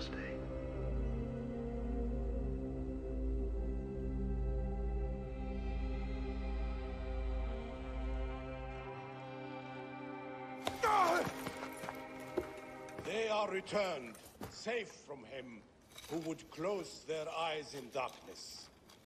stay. They are returned, safe from him, who would close their eyes in darkness.